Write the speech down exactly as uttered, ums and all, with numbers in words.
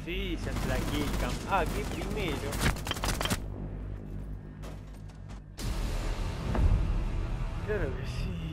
Sí, se hace la killcam. Ah, que primero. Claro que sí.